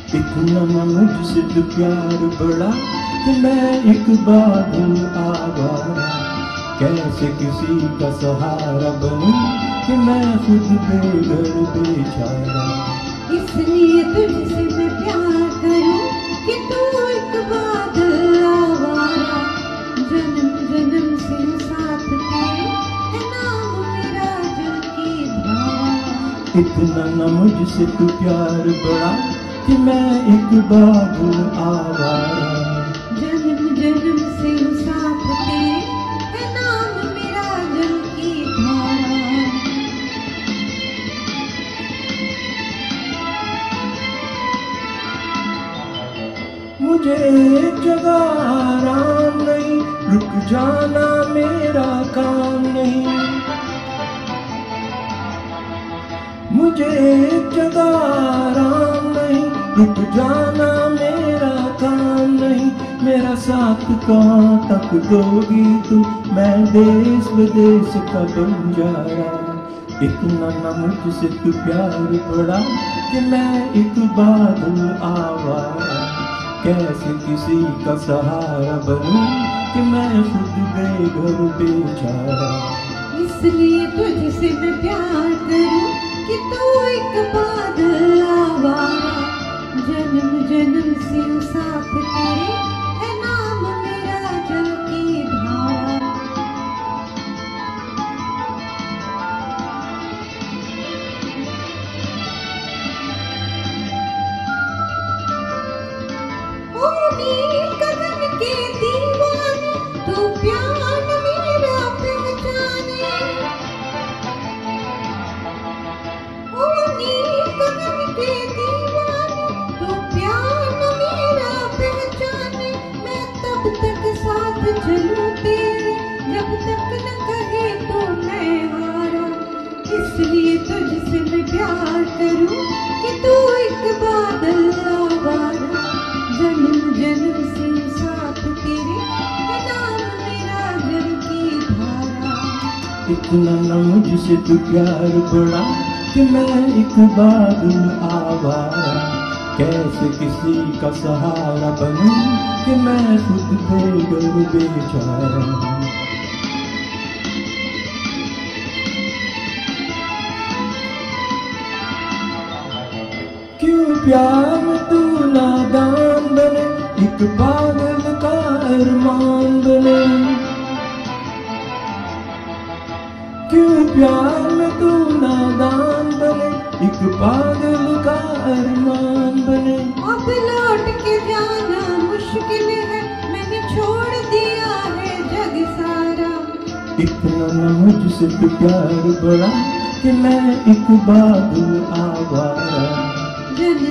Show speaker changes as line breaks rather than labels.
इतना न मुझसे तो प्यार बड़ा कि मैं एक बादल आवारा। कैसे किसी का सहारा बनूं कि मैं खुद बेघर बेचारा।
इसलिए तुझसे मैं प्यार करूं कि तू एक बादल आवारा। जन्म जन्म से साथ तेरे है नाम मेरा जल की धारा।
इतना न मुझसे तू प्यार बड़ा कि मैं एक बादल आवारा।
जन्म जन्म से साथ तेरे है नाम मेरा जल की धारा।
मुझे एक जगह आराम नहीं, रुक जाना मेरा काम नहीं। मुझे एक जगह आराम नहीं, रुक जाना मेरा काम नहीं। मेरा साथ कहाँ तक दोगी तू, मैं देश विदेश का बंजारा। इतना न मुझसे तू प्यार बड़ा कि मैं एक बादल आवारा। कैसे किसी का सहारा बनूं कि मैं खुद बेघर बेचारा।
इसलिए तुझसे मैं प्यार करूं कि तू एक बादल आवारा। जन्म जन्म से साथ तेरे है नाम मेरा जल की धारा। ओ नील गगन के दीवाने, तू प्यार मेरा पहचाने। ओ नील गगन के दीवाने, तू प्यार मेरा पहचाने। मैं तब तक साथ चलूं तेरे जब तक न कहे तो मैं हारा। इसलिए तुझसे मैं प्यार करूं कि तू एक बादल आवारा। जन्म जन्म से साथ तेरे है नाम मेरा जल की धारा।
इतना न मुझसे तू प्यार बड़ा कि मैं एक बादल आवारा। कैसे किसी का सहारा बनूं कि मैं खुद बेघर बेचारा। क्यों प्यार में तू नादान बने, एक पागल का अरमान बने। क्यों प्यार में तू नादान बने, एक पागल का अरमान बने।
अब लौट के जाना मुश्किल है, मैंने छोड़ दिया है जग सारा।
इतना न मुझसे तू प्यार बड़ा कि मैं एक बादल आवारा।
जन्म